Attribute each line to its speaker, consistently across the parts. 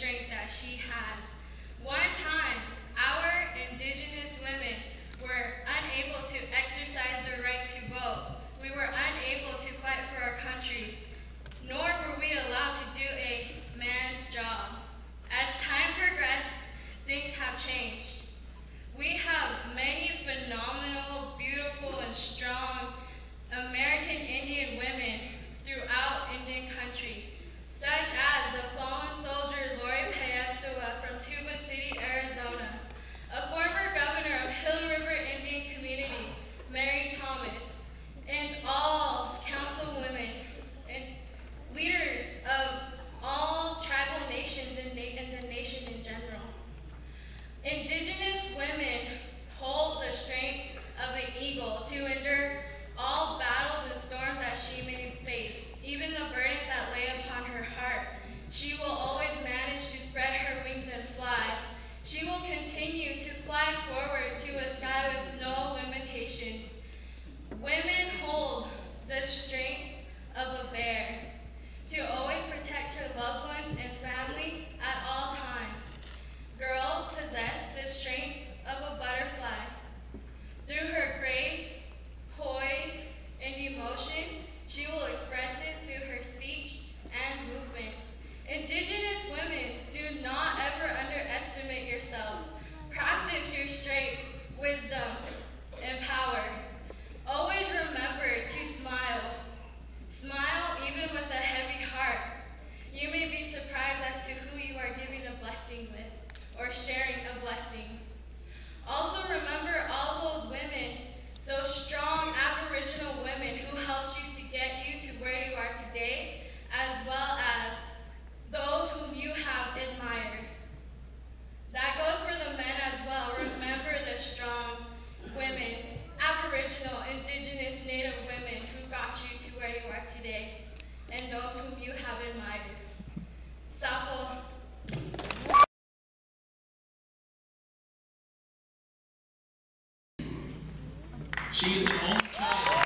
Speaker 1: strength that she had. One time, our indigenous women were unable to exercise their right to vote. We were unable to fight for our country, nor were we allowed to do a man's job. As time progressed, things have changed. We have many phenomenal, beautiful, and strong American Indian women throughout Indian country, such as the fallen soldier Lori Pageant from Tuba City, Arizona, a former governor of Gila River Indian Community, Mary Thomas, and all councilwomen and leaders of all tribal nations and the nation in general. Indigenous women hold the strength of an eagle to endure all battles and storms that she may face, even the burdens that lay upon her heart. She will always manage to spread her wings and fly. She will continue to fly forward to a sky with no limitations. Women hold the strength of a bear to always protect her loved ones and family at all times. Girls possess the strength of a butterfly. Through her grace, poise, and emotion, she will express it through her speech and movement. Indigenous women, do not ever underestimate yourselves. Practice your strength, wisdom, and power. Always remember to smile. Smile even with a heavy heart. You may be surprised as to who you are giving a blessing with or sharing a blessing. Also remember all those women, those strong Aboriginal women who helped you to get you to where you are today, as well as those whom you have admired. That goes for the men as well. Remember the strong women, Aboriginal, Indigenous, Native women who got you to where you are today, and those whom you have admired. Sapo.
Speaker 2: She is an only child.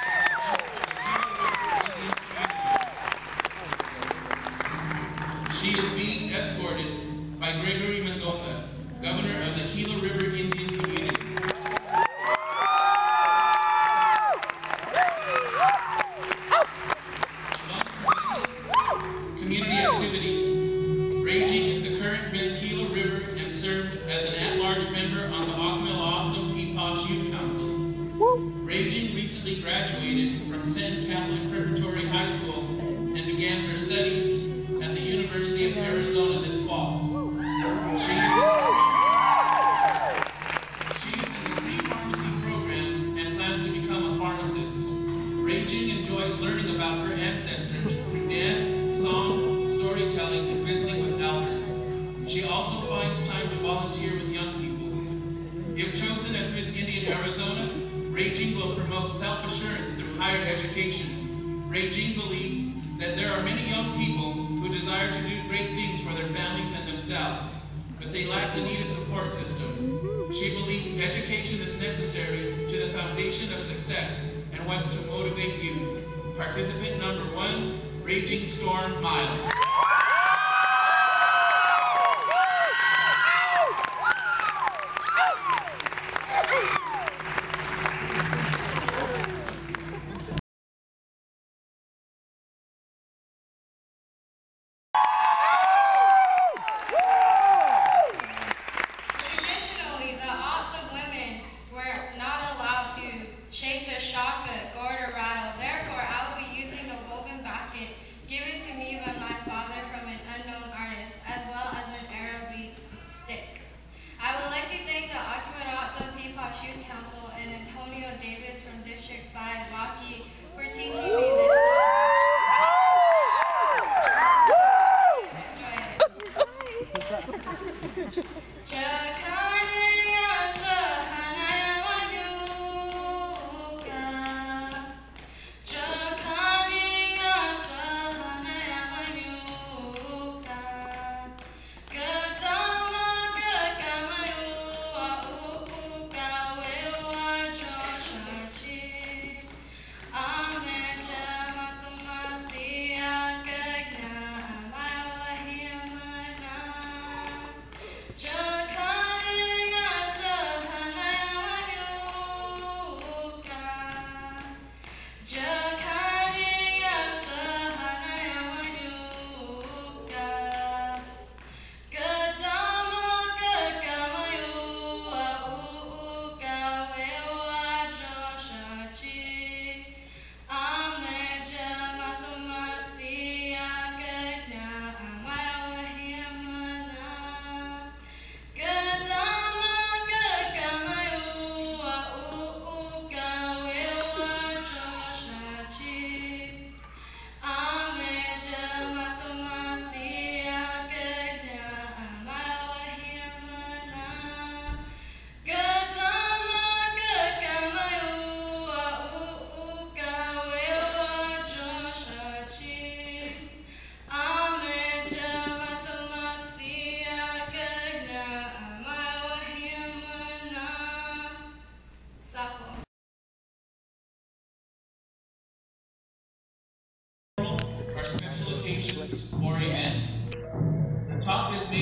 Speaker 2: She is being escorted by Gregory Mendoza, governor of the Gila River Indian Community. Community activities. Raeging is the current Miss Gila River and served as an at-large member on the Peepaws Youth Council. Raeging recently graduated from Senton Catholic Preparatory High School and began her studies at the University of Arizona this fall. She is in the pre-pharmacy program and plans to become a pharmacist. Raeging enjoys learning about her ancestors through dance, song, storytelling, and visiting with elders. She also finds time to volunteer with young people. If chosen as Miss Indian Arizona, Raeging will promote self-assurance through higher education. Raeging believes that there are many young people who desire to do great things for their families and themselves, but they lack the needed support system. She believes education is necessary to the foundation of success and wants to motivate youth. Participant number 1, Raeging Storm Miles.
Speaker 1: Shake the shaka, gourd or rattle. Therefore, I will be using the woven basket given to me by my father.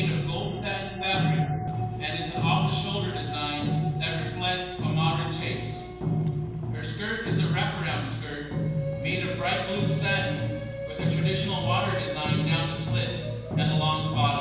Speaker 2: made of gold satin fabric and is an off-the-shoulder design that reflects a modern taste. Her skirt is a wraparound skirt made of bright blue satin with a traditional water design down the slit and along the bottom.